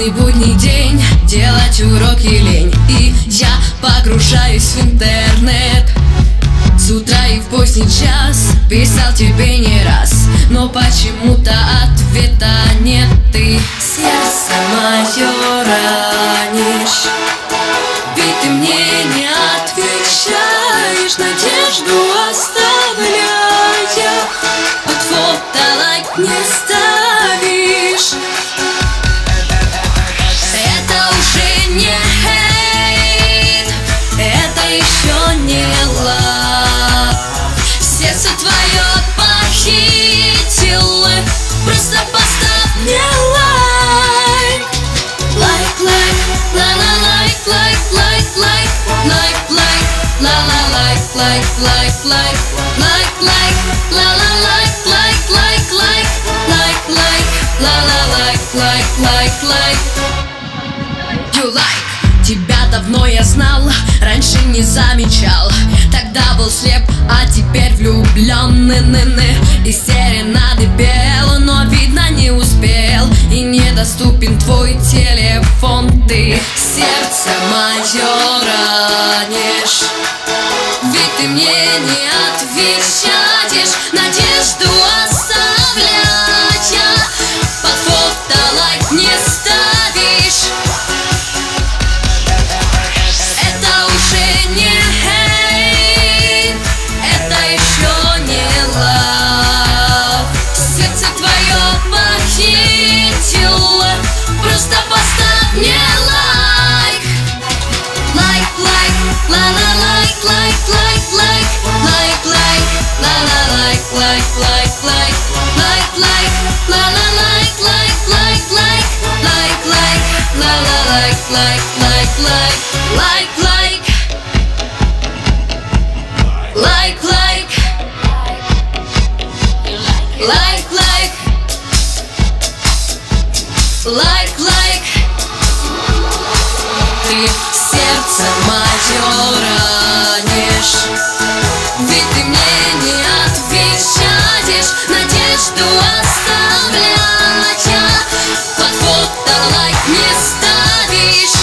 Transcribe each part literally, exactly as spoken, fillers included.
Скучный будний день, делать уроки лень, и я погружаюсь в интернет. С утра и в поздний час писал тебе не раз, но почему-то ответа нет. Ты сердце мое ранишь, ведь ты мне не отвечаешь, надежду оставляя, под фото лайк не ставишь. Это уже не хейт, это еще не лав. Сердце твое похитил, просто поставь мне лайк. Лайк, лайк, ла-ла, лайк, лайк, лайк, лайк, лайк, лайк, ла-ла, лайк, лайк, лайк, лайк, лайк, лайк, ла-ла, лайк, лайк, лайк, лайк, лайк, лайк, ла-ла, лайк, лайк, лайк, лайк. You like. Тебя давно я знал, раньше не замечал. Тогда был слеп, а теперь влюбленный. И серенады пел, но видно не успел, и недоступен твой телефон. Ты сердце мое ранишь, ведь ты мне не отвечаешь, надежду оставляя, под фото лайк не ставишь. Это уже не хейт, это еще не лав. Сердце твое похитил, просто поставь мне лайк. Лайк, лайк, ла-ла, лайк, лайк, лайк, лайк, лайк, лайк, ла-ла, лайк, лайк, лайк, лайк, лайк, лайк, ла-ла, лайк, лайк, лайк, лайк, лайк, лайк, ла-ла, лайк, лайк, лайк, лайк, лайк, лайк, лайк, лайк, лайк, лайк, лайк, лайк. Ты сердце мое ранишь, ведь ты мне не отвечаешь, надежду оставляя, под фото лайк не ставишь.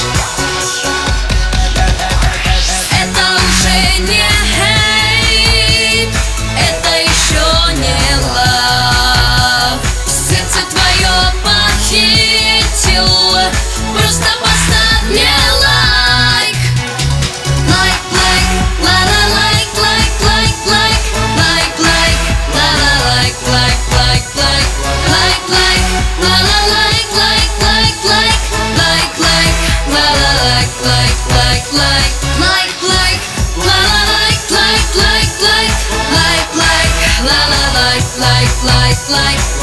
Это уже не хейт, это еще не лав. Сердце твое похитил, просто поставь мне лайк. Лайк, лайк, ла-ла, лайк, лайк, лайк, лайк, лайк, лайк, ла-ла, лайк, лайк, лайк, лайк, лайк, лайк, ла-ла, лайк, лайк, лайк, лайк, лайк, лайк, ла-ла, лайк, лайк, лайк, лайк, лайк, лайк, ла-ла, лайк, лайк, лайк, лайк, лайк, лайк, ла-ла, лайк, лайк, лайк, лайк.